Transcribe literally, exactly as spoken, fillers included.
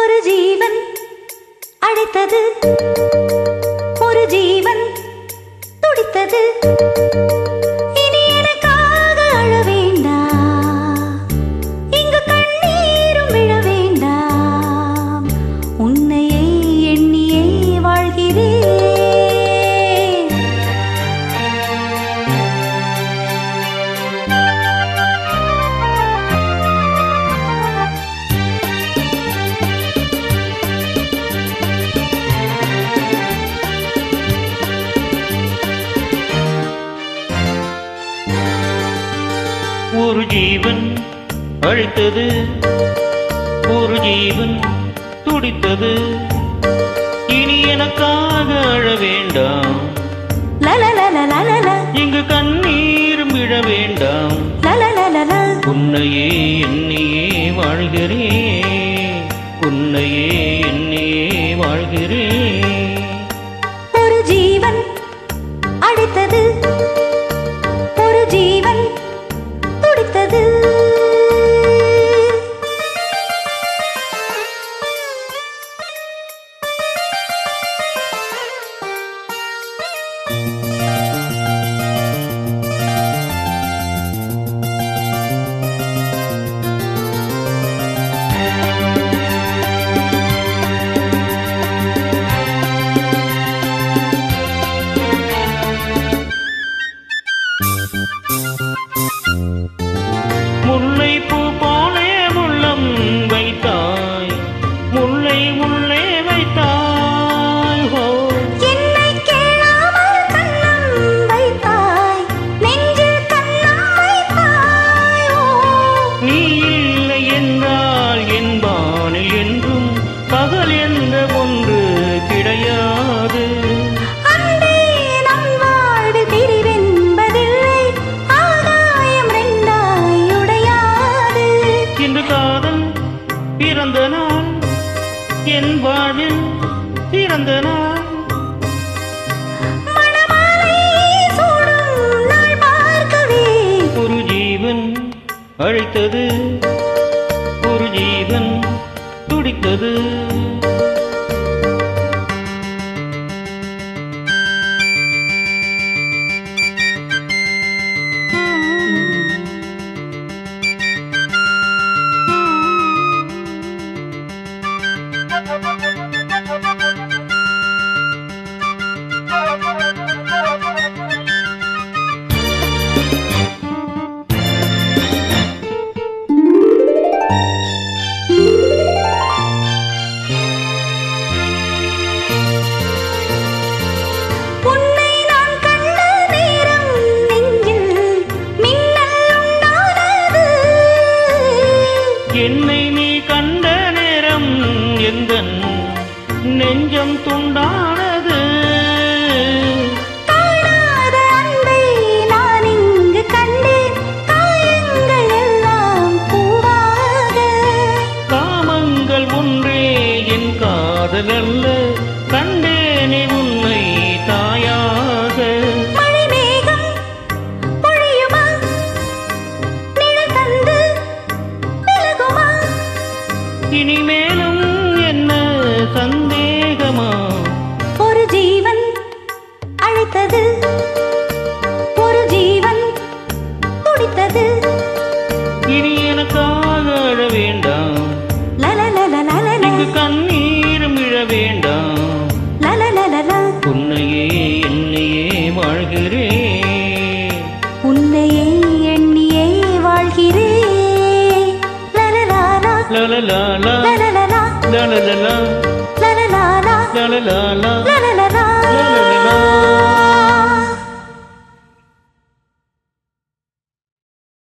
ஒரு ஜீவன் அழைத்தது, ஒரு ஜீவன் துடித்தது. இனி எனக்காக அழ வேண்டாம், இங்கு கண்ணீரும் விழ வேண்டாம். உன்னையே எண்ணியே வாழ்கிறேன். ஒரு ஜீவன் அழைத்தது, ஒரு ஜீவன் துடித்தது. இனி எனக்காக அழ வேண்டாம், இங்கு கண்ணீரும் விழ வேண்டாம். உன்னையே எண்ணியே வாழ்கிறேன், உன்னையே எண்ணியே வாழ்கிறேன். ஒரு ஜீவன் அழைத்தது, ஒரு ஜீவன் துடித்தது. முல்லை பூ போலே முள்ளம் வைத்தாய், முல்லை முல்லை வைத்தாய். என்னை கேளாமல் கண்ணம் வைத்தாய், நெஞ்சில் கண்ணம் வைத்தாய். நீ இல்லை என்றால் என் வானில் என்றும் பகல் என்ற ஒன்று கிடையாது. அன்பே நம் வாழ்வில் பிரிவென்பதில்லை, ஆகாயம் ரெண்டாய் உடையாது. இன்று காதல் பிறந்த நாள், என் வாழ்வில் பிறந்த நாள். மணமாலை சூடும் நாள் பார்க்கவே ஒரு ஜீவன் அழைத்தது, ஒரு ஜீவன் துடித்தது. உன்னை நான் கண்ட நேரம் நெஞ்சில் மின்னல் உண்டானது. என்னை நீ கண்ட நேரம் எந்தன் நெஞ்சம் துண்டானது. காணாத அன்பை நான் இங்கு கண்டேன், காயங்கள் எல்லாம் பூவாக. காமங்கள் ஒன்றே என் காதல் அல்ல, கண்டேனே உன்னை தாயாக. மழை மேகம் பொழியுமா, நிழல் தந்து விலகுமா? இனிமேலும் என்ன சந்தேகமா? ஒரு ஜீவன் அழைத்தது, ஒரு ஜீவன் துடித்தது. இனி எனக்காக அழ வேண்டாம், லலலலலலல, இங்கு கண்ணீரும் விழ வேண்டாம். லலலலல, உன்னையே எண்ணியே வாழ்கிறேன், உன்னையே எண்ணியே வாழ்கிறேன். லலலாலா, லலலாலா லலலலா, லலலலா லலலாலா, லலலாலா லலலலா.